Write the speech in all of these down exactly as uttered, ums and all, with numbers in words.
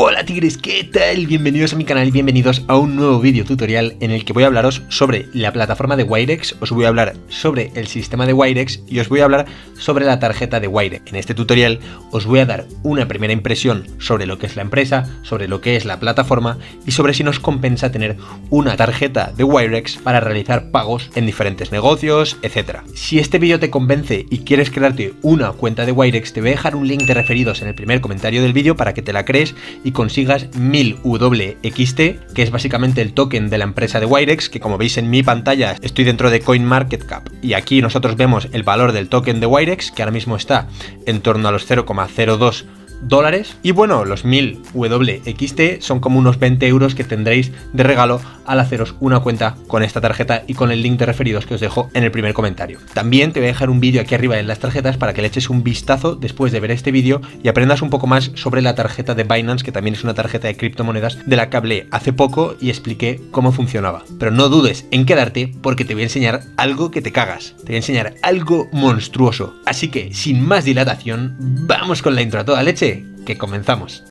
Hola tigres, ¿qué tal? Bienvenidos a mi canal y bienvenidos a un nuevo vídeo tutorial en el que voy a hablaros sobre la plataforma de Wirex, os voy a hablar sobre el sistema de Wirex y os voy a hablar sobre la tarjeta de Wirex. En este tutorial os voy a dar una primera impresión sobre lo que es la empresa, sobre lo que es la plataforma y sobre si nos compensa tener una tarjeta de Wirex para realizar pagos en diferentes negocios, etcétera. Si este vídeo te convence y quieres crearte una cuenta de Wirex, te voy a dejar un link de referidos en el primer comentario del vídeo para que te la crees y consigas mil W X T, que es básicamente el token de la empresa de Wirex, que como veis en mi pantalla estoy dentro de CoinMarketCap y aquí nosotros vemos el valor del token de Wirex, que ahora mismo está en torno a los cero coma cero dos dólares, y bueno, los mil W X T son como unos veinte euros que tendréis de regalo al haceros una cuenta con esta tarjeta y con el link de referidos que os dejo en el primer comentario. También te voy a dejar un vídeo aquí arriba en las tarjetas para que le eches un vistazo después de ver este vídeo y aprendas un poco más sobre la tarjeta de Binance, que también es una tarjeta de criptomonedas de la que hablé hace poco y expliqué cómo funcionaba. Pero no dudes en quedarte porque te voy a enseñar algo que te cagas, te voy a enseñar algo monstruoso. Así que sin más dilatación, vamos con la intro a toda leche, que comenzamos.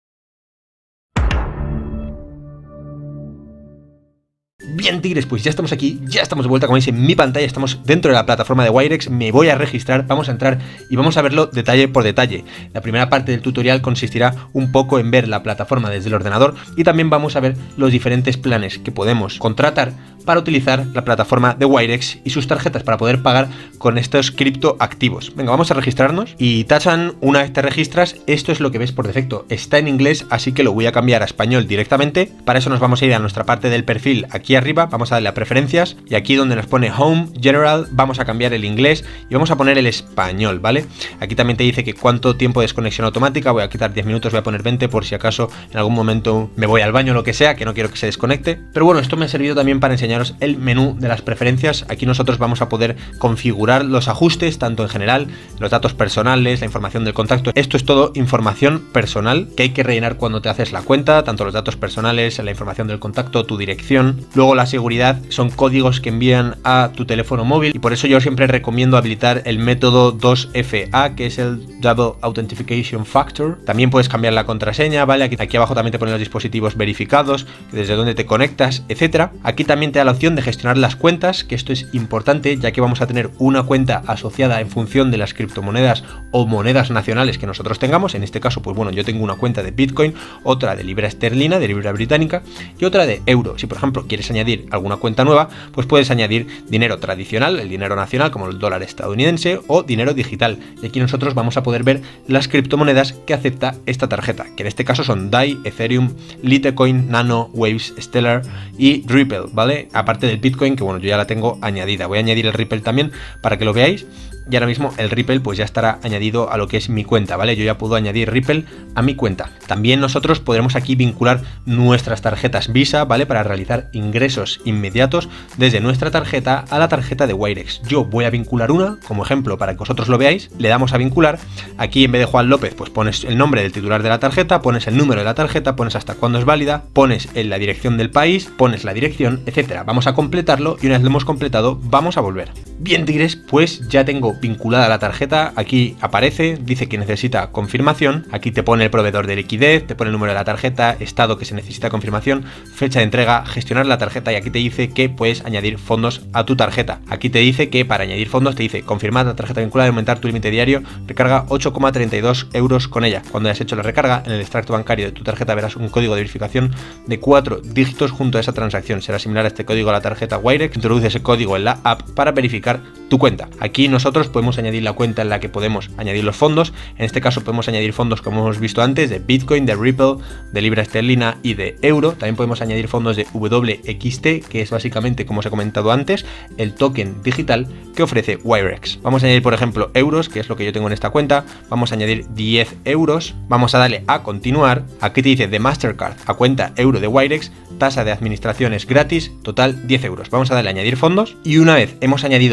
Bien tigres, pues ya estamos aquí, ya estamos de vuelta, como veis en mi pantalla, estamos dentro de la plataforma de Wirex, me voy a registrar, vamos a entrar y vamos a verlo detalle por detalle. La primera parte del tutorial consistirá un poco en ver la plataforma desde el ordenador y también vamos a ver los diferentes planes que podemos contratar para utilizar la plataforma de Wirex y sus tarjetas para poder pagar con estos criptoactivos. Venga, vamos a registrarnos y tachan, una vez te registras, esto es lo que ves por defecto, está en inglés, así que lo voy a cambiar a español directamente. Para eso nos vamos a ir a nuestra parte del perfil aquí arriba, vamos a darle a preferencias y aquí donde nos pone Home, General, vamos a cambiar el inglés y vamos a poner el español, ¿vale? Aquí también te dice que cuánto tiempo de desconexión automática, voy a quitar diez minutos, voy a poner veinte por si acaso en algún momento me voy al baño o lo que sea, que no quiero que se desconecte. Pero bueno, esto me ha servido también para enseñar el menú de las preferencias. Aquí nosotros vamos a poder configurar los ajustes, tanto en general, los datos personales, la información del contacto. Esto es todo información personal que hay que rellenar cuando te haces la cuenta, tanto los datos personales, la información del contacto, tu dirección. Luego la seguridad son códigos que envían a tu teléfono móvil y por eso yo siempre recomiendo habilitar el método dos F A, que es el Double Authentication Factor. También puedes cambiar la contraseña, ¿vale? Aquí, aquí abajo también te ponen los dispositivos verificados, desde dónde te conectas, etcétera. Aquí también te da la opción de gestionar las cuentas, que esto es importante ya que vamos a tener una cuenta asociada en función de las criptomonedas o monedas nacionales que nosotros tengamos. En este caso, pues bueno, yo tengo una cuenta de Bitcoin, otra de libra esterlina, de libra británica y otra de euro. Si por ejemplo quieres añadir alguna cuenta nueva, pues puedes añadir dinero tradicional, el dinero nacional como el dólar estadounidense, o dinero digital, y aquí nosotros vamos a poder ver las criptomonedas que acepta esta tarjeta, que en este caso son D A I, Ethereum, Litecoin, Nano, Waves, Stellar y Ripple, ¿vale? Aparte del Bitcoin, que bueno, yo ya la tengo añadida. Voy a añadir el Ripple también para que lo veáis. Y ahora mismo el Ripple pues ya estará añadido a lo que es mi cuenta, ¿vale? Yo ya puedo añadir Ripple a mi cuenta. También nosotros podremos aquí vincular nuestras tarjetas Visa, ¿vale? Para realizar ingresos inmediatos desde nuestra tarjeta a la tarjeta de Wirex. Yo voy a vincular una, como ejemplo, para que vosotros lo veáis. Le damos a vincular. Aquí en vez de Juan López, pues pones el nombre del titular de la tarjeta, pones el número de la tarjeta, pones hasta cuándo es válida, pones en la dirección del país, pones la dirección, etcétera. Vamos a completarlo y una vez lo hemos completado, vamos a volver. Bien, tigres, pues ya tengo vinculada la tarjeta, aquí aparece, dice que necesita confirmación, aquí te pone el proveedor de liquidez, te pone el número de la tarjeta, estado que se necesita confirmación, fecha de entrega, gestionar la tarjeta y aquí te dice que puedes añadir fondos a tu tarjeta. Aquí te dice que para añadir fondos te dice confirmar la tarjeta vinculada y aumentar tu límite diario, recarga ocho coma treinta y dos euros con ella. Cuando hayas hecho la recarga, en el extracto bancario de tu tarjeta verás un código de verificación de cuatro dígitos junto a esa transacción. Será similar a este código a la tarjeta Wirex, introduce ese código en la app para verificar tu cuenta. Aquí nosotros podemos añadir la cuenta en la que podemos añadir los fondos. En este caso podemos añadir fondos, como hemos visto antes, de Bitcoin, de Ripple, de libra esterlina y de euro. También podemos añadir fondos de W X T, que es básicamente, como os he comentado antes, el token digital que ofrece Wirex. Vamos a añadir, por ejemplo, euros, que es lo que yo tengo en esta cuenta. Vamos a añadir diez euros. Vamos a darle a continuar. Aquí te dice de Mastercard a cuenta euro de Wirex, tasa de administración es gratis, total diez euros. Vamos a darle a añadir fondos y una vez hemos añadido el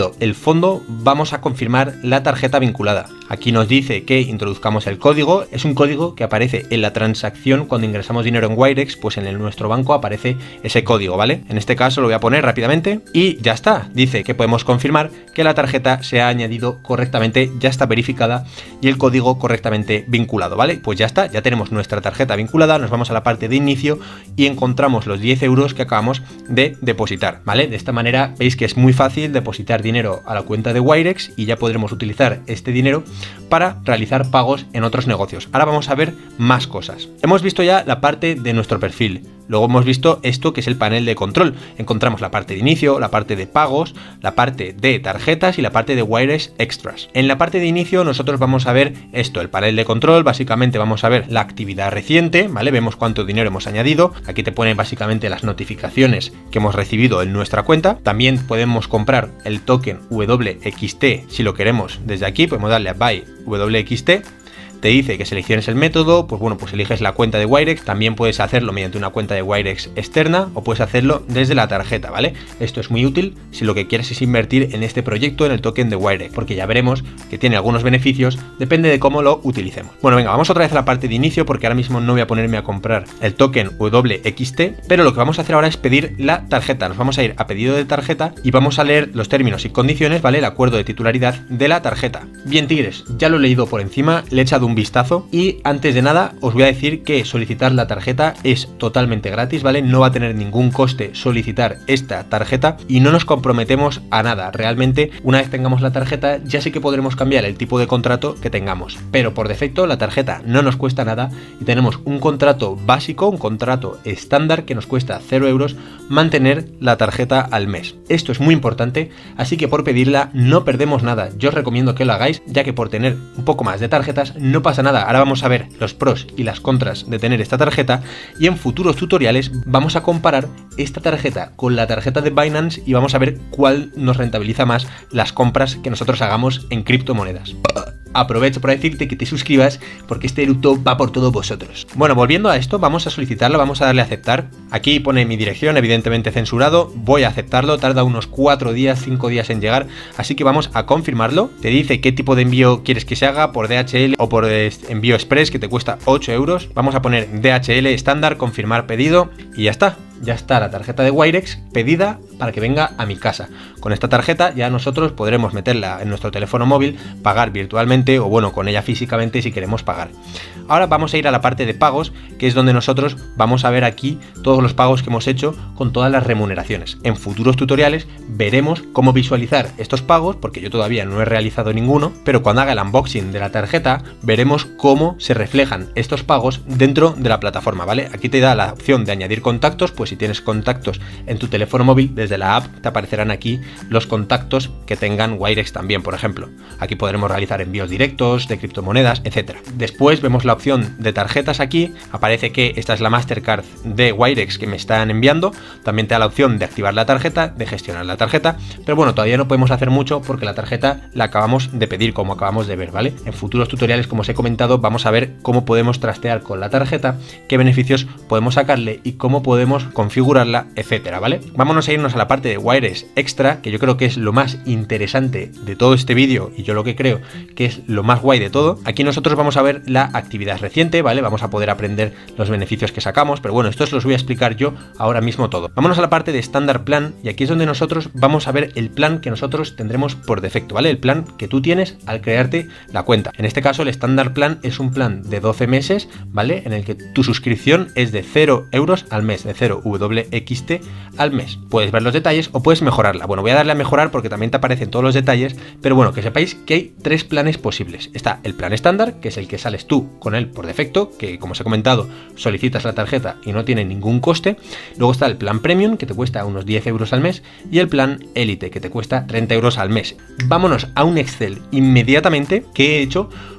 fondo vamos a confirmar la tarjeta vinculada. Aquí nos dice que introduzcamos el código, es un código que aparece en la transacción cuando ingresamos dinero en Wirex, pues en el, nuestro banco aparece ese código, ¿vale? En este caso lo voy a poner rápidamente y ya está. Dice que podemos confirmar que la tarjeta se ha añadido correctamente, ya está verificada y el código correctamente vinculado, ¿vale? Pues ya está, ya tenemos nuestra tarjeta vinculada, nos vamos a la parte de inicio y encontramos los diez euros que acabamos de depositar, ¿vale? De esta manera veis que es muy fácil depositar dinero a la cuenta de Wirex y ya podremos utilizar este dinero para realizar pagos en otros negocios. Ahora vamos a ver más cosas. Hemos visto ya la parte de nuestro perfil. Luego hemos visto esto que es el panel de control. Encontramos la parte de inicio, la parte de pagos, la parte de tarjetas y la parte de Wirex Extras. En la parte de inicio nosotros vamos a ver esto, el panel de control. Básicamente vamos a ver la actividad reciente, ¿vale? Vemos cuánto dinero hemos añadido. Aquí te ponen básicamente las notificaciones que hemos recibido en nuestra cuenta. También podemos comprar el token W X T si lo queremos desde aquí. Podemos darle a Buy W X T. Te dice que selecciones el método, pues bueno, pues eliges la cuenta de Wirex, también puedes hacerlo mediante una cuenta de Wirex externa o puedes hacerlo desde la tarjeta, ¿vale? Esto es muy útil si lo que quieres es invertir en este proyecto, en el token de Wirex, porque ya veremos que tiene algunos beneficios, depende de cómo lo utilicemos. Bueno, venga, vamos otra vez a la parte de inicio porque ahora mismo no voy a ponerme a comprar el token W X T, pero lo que vamos a hacer ahora es pedir la tarjeta. Nos vamos a ir a pedido de tarjeta y vamos a leer los términos y condiciones, ¿vale? El acuerdo de titularidad de la tarjeta. Bien, tigres, ya lo he leído por encima, le he echado un vistazo y antes de nada os voy a decir que solicitar la tarjeta es totalmente gratis, ¿vale? No va a tener ningún coste solicitar esta tarjeta y no nos comprometemos a nada. Realmente una vez tengamos la tarjeta ya sí que podremos cambiar el tipo de contrato que tengamos, pero por defecto la tarjeta no nos cuesta nada y tenemos un contrato básico, un contrato estándar que nos cuesta cero euros mantener la tarjeta al mes. Esto es muy importante, así que por pedirla no perdemos nada. Yo os recomiendo que lo hagáis, ya que por tener un poco más de tarjetas no pasa nada. Ahora vamos a ver los pros y las contras de tener esta tarjeta y en futuros tutoriales vamos a comparar esta tarjeta con la tarjeta de Binance y vamos a ver cuál nos rentabiliza más las compras que nosotros hagamos en criptomonedas. Aprovecho para decirte que te suscribas porque este eructo va por todos vosotros. Bueno, volviendo a esto, vamos a solicitarlo, vamos a darle a aceptar. Aquí pone mi dirección, evidentemente censurado. Voy a aceptarlo, tarda unos cuatro días, cinco días en llegar, así que vamos a confirmarlo. Te dice qué tipo de envío quieres que se haga, por D H L o por envío express, que te cuesta ocho euros. Vamos a poner D H L estándar, confirmar pedido y ya está. Ya está la tarjeta de Wirex pedida para que venga a mi casa. Con esta tarjeta ya nosotros podremos meterla en nuestro teléfono móvil, pagar virtualmente o bueno, con ella físicamente si queremos pagar. Ahora vamos a ir a la parte de pagos, que es donde nosotros vamos a ver aquí todos los pagos que hemos hecho con todas las remuneraciones. En futuros tutoriales veremos cómo visualizar estos pagos, porque yo todavía no he realizado ninguno, pero cuando haga el unboxing de la tarjeta veremos cómo se reflejan estos pagos dentro de la plataforma, ¿vale? Aquí te da la opción de añadir contactos, pues si tienes contactos en tu teléfono móvil, desde la app te aparecerán aquí los contactos que tengan Wirex también, por ejemplo. Aquí podremos realizar envíos directos de criptomonedas, etcétera. Después vemos la opción de tarjetas aquí, aparece que esta es la Mastercard de Wirex que me están enviando, también te da la opción de activar la tarjeta, de gestionar la tarjeta, pero bueno, todavía no podemos hacer mucho porque la tarjeta la acabamos de pedir, como acabamos de ver, ¿vale? En futuros tutoriales, como os he comentado, vamos a ver cómo podemos trastear con la tarjeta, qué beneficios podemos sacarle y cómo podemos configurarla, etcétera, ¿vale? Vámonos a irnos a la parte de Wirex Extra, que yo creo que es lo más interesante de todo este vídeo y yo lo que creo que es lo más guay de todo. Aquí nosotros vamos a ver la actividad reciente, ¿vale? Vamos a poder aprender los beneficios que sacamos, pero bueno, esto os los voy a explicar yo ahora mismo todo. Vámonos a la parte de Standard Plan y aquí es donde nosotros vamos a ver el plan que nosotros tendremos por defecto, ¿vale? El plan que tú tienes al crearte la cuenta. En este caso el Standard Plan es un plan de doce meses, ¿vale? En el que tu suscripción es de cero euros al mes, de cero W X T al mes. Puedes ver los detalles o puedes mejorarla. Bueno, voy a darle a mejorar porque también te aparecen todos los detalles, pero bueno, que sepáis que hay tres planes posibles. Está el plan estándar, que es el que sales tú con él por defecto, que como os he comentado, solicitas la tarjeta y no tiene ningún coste. Luego está el plan Premium, que te cuesta unos diez euros al mes, y el plan Elite, que te cuesta treinta euros al mes. Vámonos a un Excel inmediatamente que he hecho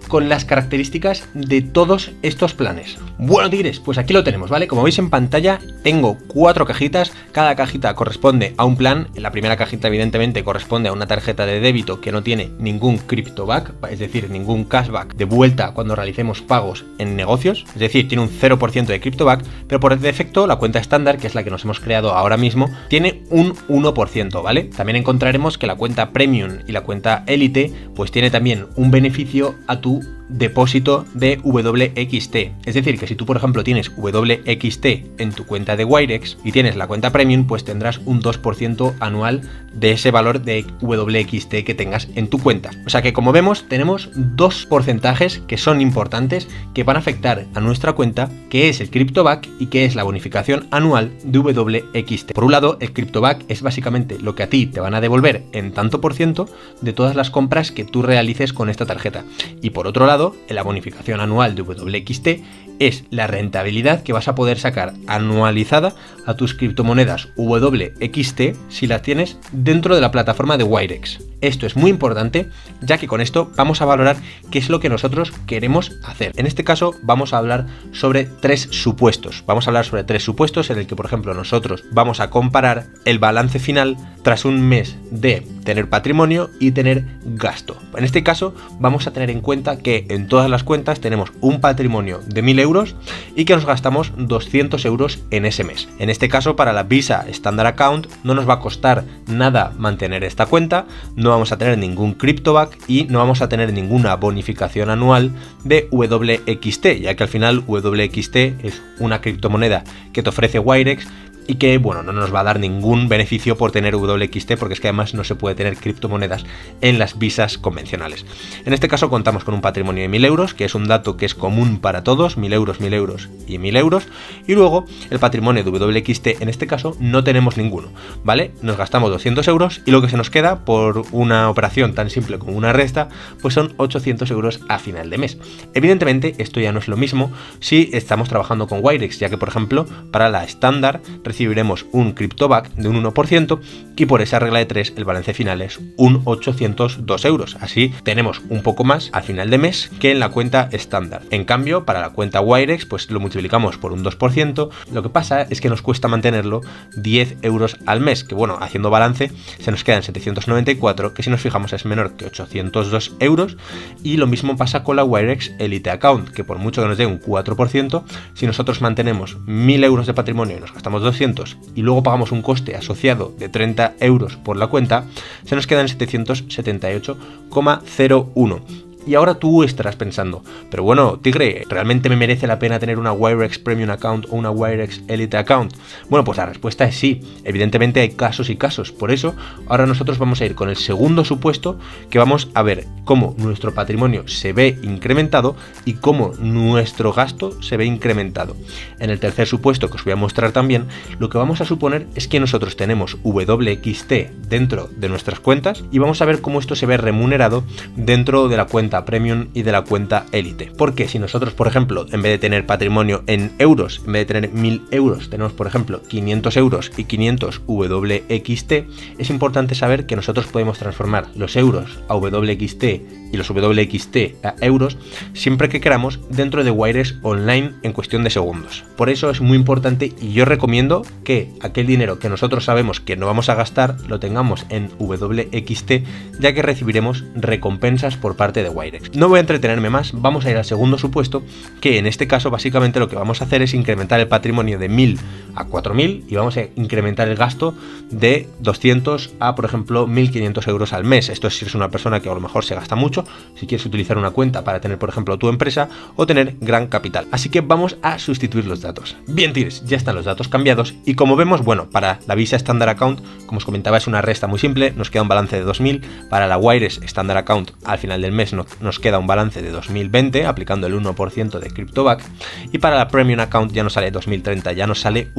con las características de todos estos planes. Bueno, tigres, pues aquí lo tenemos, ¿vale? Como veis en pantalla, tengo cuatro cajitas, cada cajita corresponde a un plan. La primera cajita evidentemente corresponde a una tarjeta de débito que no tiene ningún cryptoback, es decir, ningún cashback de vuelta cuando realicemos pagos en negocios, es decir, tiene un cero por ciento de cryptoback, pero por defecto la cuenta estándar, que es la que nos hemos creado ahora mismo, tiene un uno por ciento, ¿vale? También encontraremos que la cuenta Premium y la cuenta Elite pues tiene también un beneficio a tu depósito de W X T. Es decir, que si tú por ejemplo tienes W X T en tu cuenta de Wirex y tienes la cuenta Premium, pues tendrás un dos por ciento anual de ese valor de W X T que tengas en tu cuenta. O sea que, como vemos, tenemos dos porcentajes que son importantes, que van a afectar a nuestra cuenta, que es el cryptoback y que es la bonificación anual de W X T. Por un lado, el cryptoback es básicamente lo que a ti te van a devolver en tanto por ciento de todas las compras que tú realices con esta tarjeta. Y por otro lado, en la bonificación anual de W X T es la rentabilidad que vas a poder sacar anualizada a tus criptomonedas W X T si las tienes dentro de la plataforma de Wirex. Esto es muy importante, ya que con esto vamos a valorar qué es lo que nosotros queremos hacer. En este caso vamos a hablar sobre tres supuestos. Vamos a hablar sobre tres supuestos en el que, por ejemplo, nosotros vamos a comparar el balance final tras un mes de tener patrimonio y tener gasto. En este caso vamos a tener en cuenta que en todas las cuentas tenemos un patrimonio de mil euros y que nos gastamos doscientos euros en ese mes. En este caso, para la Visa Standard Account no nos va a costar nada mantener esta cuenta, no vamos a tener ningún cryptoback y no vamos a tener ninguna bonificación anual de W X T, ya que al final W X T es una criptomoneda que te ofrece Wirex y que, bueno, no nos va a dar ningún beneficio por tener W X T, porque es que además no se puede tener criptomonedas en las visas convencionales. En este caso contamos con un patrimonio de mil euros, que es un dato que es común para todos, mil euros, mil euros y mil euros, y luego el patrimonio de W X T, en este caso no tenemos ninguno, ¿vale? Nos gastamos doscientos euros y lo que se nos queda por una operación tan simple como una resta, pues son ochocientos euros a final de mes. Evidentemente esto ya no es lo mismo si estamos trabajando con Wirex, ya que, por ejemplo, para la estándar recibiremos un cryptoback de un uno por ciento y por esa regla de tres el balance final es un ochocientos dos euros. Así tenemos un poco más al final de mes que en la cuenta estándar. En cambio, para la cuenta Wirex pues lo multiplicamos por un dos por ciento. Lo que pasa es que nos cuesta mantenerlo diez euros al mes, que bueno, haciendo balance se nos quedan setecientos noventa y cuatro, que si nos fijamos es menor que ochocientos dos euros. Y lo mismo pasa con la Wirex Elite Account, que por mucho que nos dé un cuatro por ciento, si nosotros mantenemos mil euros de patrimonio y nos gastamos doscientos y luego pagamos un coste asociado de treinta euros por la cuenta, se nos quedan setecientos setenta y ocho coma cero uno. Y ahora tú estarás pensando, pero bueno, Tigre, ¿realmente me merece la pena tener una Wirex Premium Account o una Wirex Elite Account? Bueno, pues la respuesta es sí. Evidentemente hay casos y casos. Por eso, ahora nosotros vamos a ir con el segundo supuesto, que vamos a ver cómo nuestro patrimonio se ve incrementado y cómo nuestro gasto se ve incrementado. En el tercer supuesto, que os voy a mostrar también, lo que vamos a suponer es que nosotros tenemos W X T dentro de nuestras cuentas y vamos a ver cómo esto se ve remunerado dentro de la cuenta Premium y de la cuenta Elite. Porque si nosotros, por ejemplo, en vez de tener patrimonio en euros, en vez de tener mil euros, tenemos, por ejemplo, quinientos euros y quinientos W X T, es importante saber que nosotros podemos transformar los euros a W X T y los W X T a euros siempre que queramos dentro de Wirex Online en cuestión de segundos. Por eso es muy importante y yo recomiendo que aquel dinero que nosotros sabemos que no vamos a gastar lo tengamos en W X T, ya que recibiremos recompensas por parte de Wirex. No voy a entretenerme más, vamos a ir al segundo supuesto, que en este caso básicamente lo que vamos a hacer es incrementar el patrimonio de mil a cuatro mil y vamos a incrementar el gasto de doscientos a, por ejemplo, mil quinientos euros al mes. Esto es si eres una persona que a lo mejor se gasta mucho, si quieres utilizar una cuenta para tener, por ejemplo, tu empresa o tener gran capital. Así que vamos a sustituir los datos. Bien, tigres, ya están los datos cambiados y como vemos, bueno, para la Visa Standard Account, como os comentaba, es una resta muy simple, nos queda un balance de dos mil. Para la Wirex Standard Account, al final del mes no, nos queda un balance de dos mil veinte aplicando el uno por ciento de cryptoback, y para la Premium Account ya nos sale dos mil treinta, ya nos sale un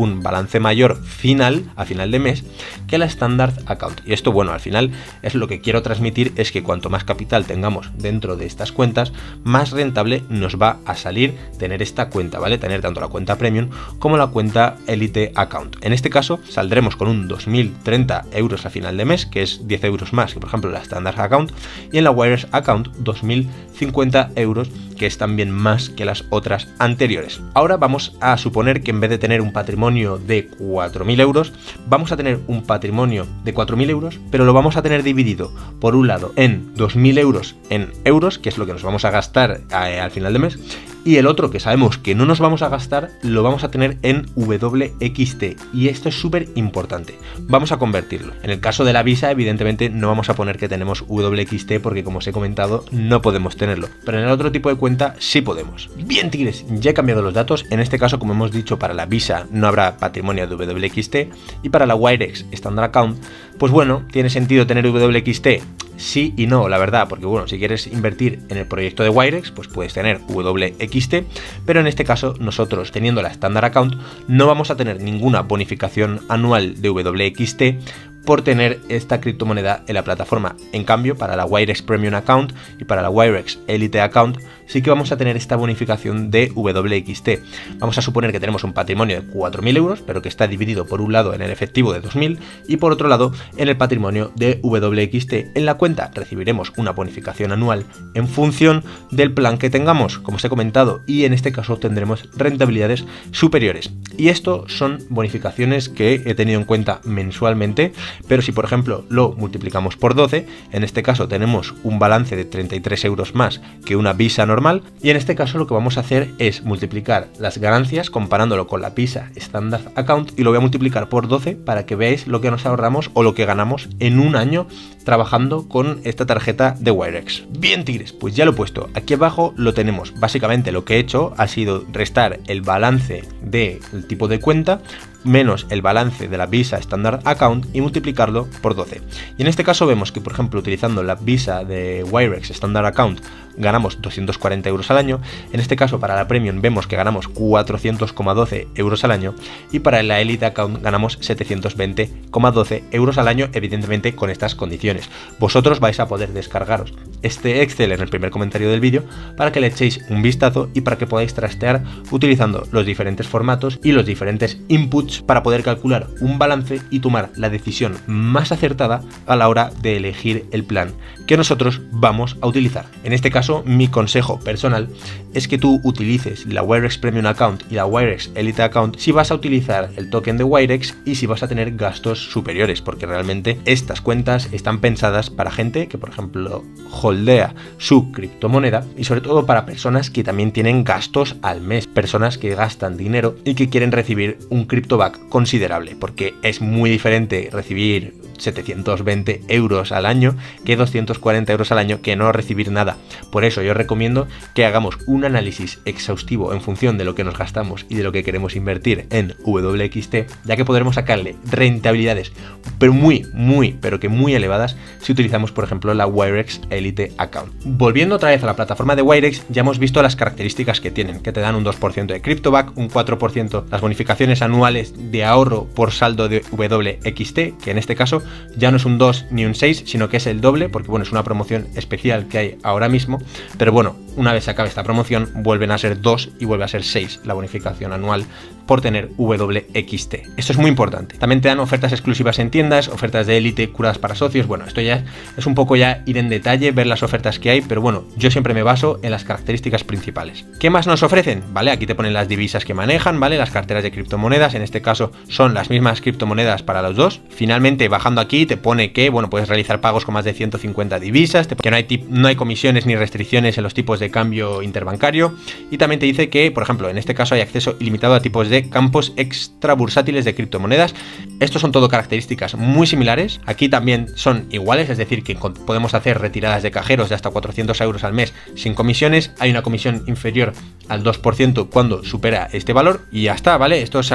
un balance mayor final, a final de mes, que la Standard Account. Y esto, bueno, al final es lo que quiero transmitir, es que cuanto más capital tengamos dentro de estas cuentas, más rentable nos va a salir tener esta cuenta, ¿vale? Tener tanto la cuenta Premium como la cuenta Elite Account. En este caso, saldremos con un dos mil treinta euros a final de mes, que es diez euros más que, por ejemplo, la Standard Account, y en la Wirex Account dos mil cincuenta euros, que es también más que las otras anteriores. Ahora vamos a suponer que en vez de tener un patrimonio de cuatro mil euros, vamos a tener un patrimonio de cuatro mil euros, pero lo vamos a tener dividido, por un lado, en dos mil euros en euros, que es lo que nos vamos a gastar eh, al final de mes, y el otro que sabemos que no nos vamos a gastar, lo vamos a tener en W X T, y esto es súper importante. Vamos a convertirlo. En el caso de la Visa, evidentemente no vamos a poner que tenemos W X T porque, como os he comentado, no podemos tenerlo, pero en el otro tipo de cuenta sí podemos. Bien, tigres, ya he cambiado los datos. En este caso, como hemos dicho, para la Visa no habrá patrimonio de W X T, y para la Wirex Standard Account, pues bueno, tiene sentido tener W X T. Sí y no, la verdad, porque bueno, si quieres invertir en el proyecto de Wirex, pues puedes tener W X T, pero en este caso nosotros, teniendo la Standard Account, no vamos a tener ninguna bonificación anual de W X T por tener esta criptomoneda en la plataforma. En cambio, para la Wirex Premium Account y para la Wirex Elite Account sí que vamos a tener esta bonificación de W X T. Vamos a suponer que tenemos un patrimonio de cuatro mil euros, pero que está dividido por un lado en el efectivo de dos mil y por otro lado en el patrimonio de W X T. En la cuenta recibiremos una bonificación anual en función del plan que tengamos, como os he comentado, y en este caso tendremos rentabilidades superiores. Y esto son bonificaciones que he tenido en cuenta mensualmente, pero si por ejemplo lo multiplicamos por doce, en este caso tenemos un balance de treinta y tres euros más que una Visa normal, y en este caso lo que vamos a hacer es multiplicar las ganancias comparándolo con la Visa Standard Account, y lo voy a multiplicar por doce para que veáis lo que nos ahorramos o lo que ganamos en un año trabajando con esta tarjeta de Wirex. Bien, tigres, pues ya lo he puesto. Aquí abajo lo tenemos. Básicamente lo que he hecho ha sido restar el balance del tipo de cuenta menos el balance de la Visa Standard Account y multiplicarlo por doce. Y en este caso vemos que, por ejemplo, utilizando la Visa de Wirex Standard Account ganamos doscientos cuarenta euros al año. En este caso, para la Premium vemos que ganamos cuatrocientos coma doce euros al año, y para la Elite Account ganamos setecientos veinte coma doce euros al año, evidentemente con estas condiciones. Vosotros vais a poder descargaros este Excel en el primer comentario del vídeo para que le echéis un vistazo y para que podáis trastear utilizando los diferentes formatos y los diferentes inputs para poder calcular un balance y tomar la decisión más acertada a la hora de elegir el plan que nosotros vamos a utilizar. En este caso, mi consejo personal es que tú utilices la Wirex Premium Account y la Wirex Elite Account si vas a utilizar el token de Wirex y si vas a tener gastos superiores, porque realmente estas cuentas están pensadas para gente que, por ejemplo, holdea su criptomoneda, y sobre todo para personas que también tienen gastos al mes, personas que gastan dinero y que quieren recibir un CryptoBack considerable, porque es muy diferente recibir setecientos veinte euros al año que doscientos cuarenta euros al año que no recibir nada. Por eso yo recomiendo que hagamos un análisis exhaustivo en función de lo que nos gastamos y de lo que queremos invertir en W X T, ya que podremos sacarle rentabilidades pero muy, muy, pero que muy elevadas si utilizamos, por ejemplo, la Wirex Elite Account. Volviendo otra vez a la plataforma de Wirex, ya hemos visto las características que tienen, que te dan un dos por ciento de CryptoBack, un cuatro por ciento las bonificaciones anuales de ahorro por saldo de W X T, que en este caso ya no es un dos ni un seis, sino que es el doble, porque bueno, es una promoción especial que hay ahora mismo, pero bueno, una vez se acabe esta promoción vuelven a ser dos y vuelve a ser seis la bonificación anual por tener W X T. Esto es muy importante. También te dan ofertas exclusivas en tiendas, ofertas de élite curadas para socios. Bueno, esto ya es un poco ya ir en detalle, ver las ofertas que hay, pero bueno, yo siempre me baso en las características principales. ¿Qué más nos ofrecen? Vale, aquí te ponen las divisas que manejan, vale, las carteras de criptomonedas, en este caso son las mismas criptomonedas para los dos. Finalmente, bajando aquí te pone que, bueno, puedes realizar pagos con más de ciento cincuenta divisas, que no hay, no hay comisiones ni restricciones en los tipos de cambio interbancario, y también te dice que, por ejemplo, en este caso hay acceso ilimitado a tipos de campos extra bursátiles de criptomonedas. Estos son todo características muy similares. Aquí también son iguales, es decir, que podemos hacer retiradas de cajeros de hasta cuatrocientos euros al mes sin comisiones. Hay una comisión inferior al dos por ciento cuando supera este valor y ya está, ¿vale? Esto se ha colado porque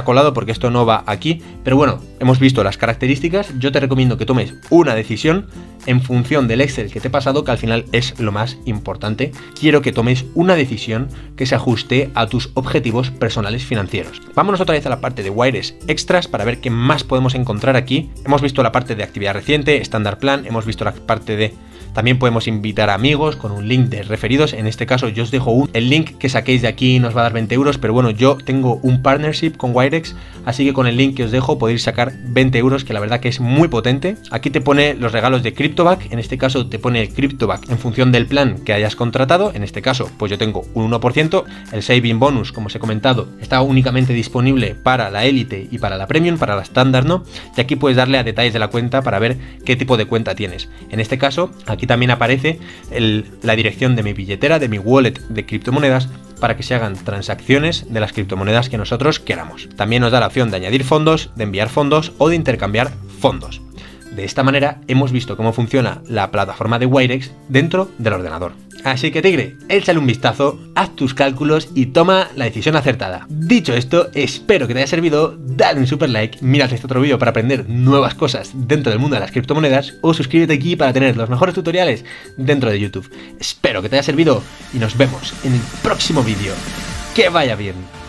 porque esto no va aquí, pero bueno, hemos visto las características. Yo te recomiendo que tomes una decisión en función del Excel que te he pasado, que al final es lo más importante. Quiero que tomes una decisión que se ajuste a tus objetivos personales financieros. Vámonos otra vez a la parte de Wirex Extras para ver qué más podemos encontrar aquí. Hemos visto la parte de actividad reciente, estándar plan, hemos visto la parte de... También podemos invitar a amigos con un link de referidos. En este caso yo os dejo un, el link que saquéis de aquí nos va a dar veinte euros, pero bueno, yo tengo un partnership con Wirex, así que con el link que os dejo podéis sacar veinte euros, que la verdad que es muy potente. Aquí te pone los regalos de CryptoBack, en este caso te pone el CryptoBack en función del plan que hayas contratado. En este caso pues yo tengo un uno por ciento, el Saving Bonus, como os he comentado, está únicamente disponible para la Elite y para la Premium, para la estándar no, y aquí puedes darle a detalles de la cuenta para ver qué tipo de cuenta tienes. En este caso, aquí también aparece el, la dirección de mi billetera, de mi wallet de criptomonedas, para que se hagan transacciones de las criptomonedas que nosotros queramos. También nos da la opción de añadir fondos, de enviar fondos o de intercambiar fondos. De esta manera hemos visto cómo funciona la plataforma de Wirex dentro del ordenador. Así que tigre, échale un vistazo, haz tus cálculos y toma la decisión acertada. Dicho esto, espero que te haya servido, dale un super like, mírate este otro vídeo para aprender nuevas cosas dentro del mundo de las criptomonedas o suscríbete aquí para tener los mejores tutoriales dentro de YouTube. Espero que te haya servido y nos vemos en el próximo vídeo. ¡Que vaya bien!